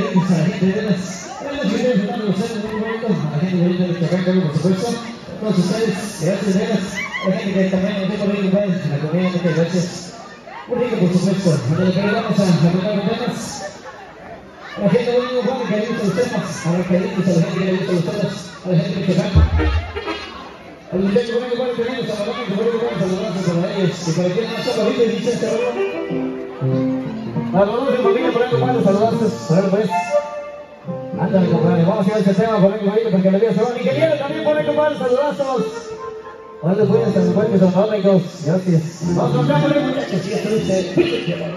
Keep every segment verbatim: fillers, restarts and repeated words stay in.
pues a la gente de las... Bueno, que ustedes están gustando muy bonito, a la gente bonita de Chacán, por supuesto. A todos ustedes, gracias de veras. A la gente que también nos deja bien, compadre, la comida, muchas gracias. Muy rico, por supuesto. Bueno, pero vamos a arreglar los temas. A la gente bonita, Juan, que le gustan los temas. A los cariños, a la gente que le gustan los temas. A la gente de Chacán. A los muchachos conmigo, Juan, que vienen a Zabalón, que conmigo, Juan, saludazos para ellos. Que para quien más chaparrito y dice este rollo. A los dos de familia, por ahí, compadre, saludazos. Por ahí, pues. Ándale, compadre, vamos a ir a este tema por ahí, compadre, porque la vida se va. Mi querido también por ahí, compadre, saludazos. ¿Dónde pueden estar encuentros económicos? Gracias. Vamos a acá, por ahí, muchachos, si ya estuviste.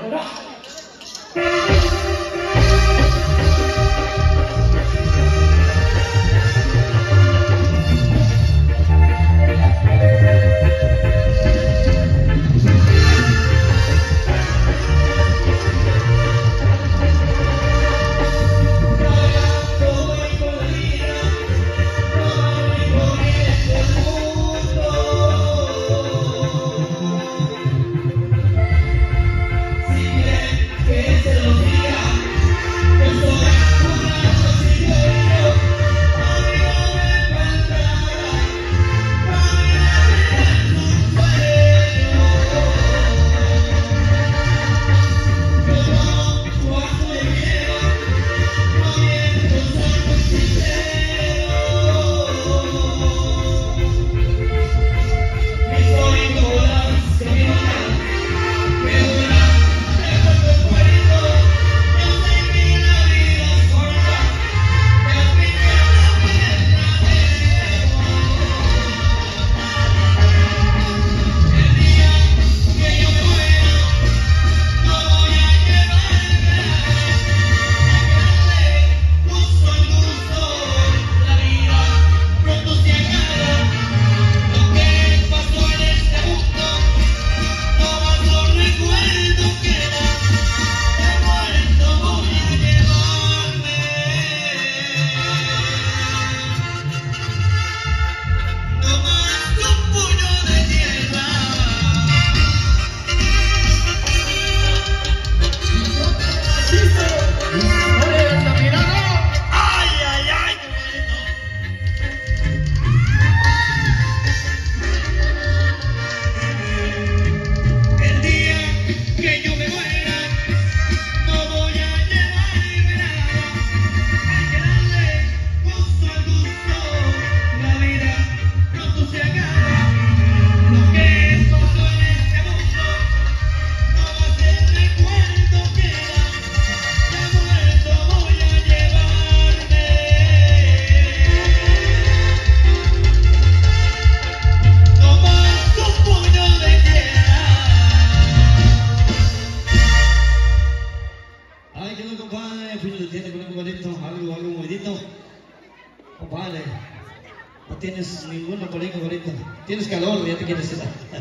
Algo, algo movidito. Compadre, no tienes ninguno por ahí, compadrito. Tienes calor, ya te quieres ir.